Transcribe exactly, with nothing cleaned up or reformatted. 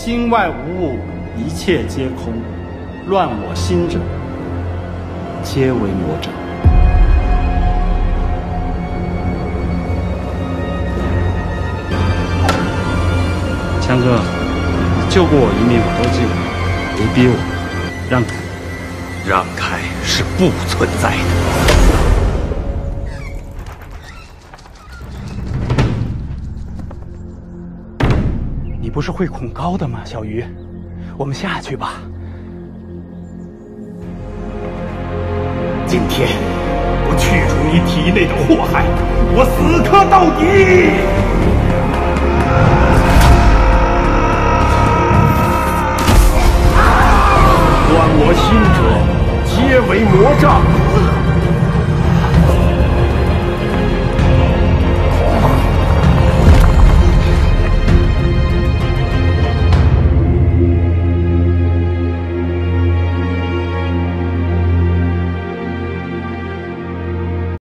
心外无物，一切皆空。乱我心者，皆为魔障。强哥，你救过我一命，我都记得。别逼我，让开。 让开是不存在的。 你不是会恐高的吗，小鱼？我们下去吧。 今天我去除你体内的祸害，我死磕到底！乱我心者，皆为魔障。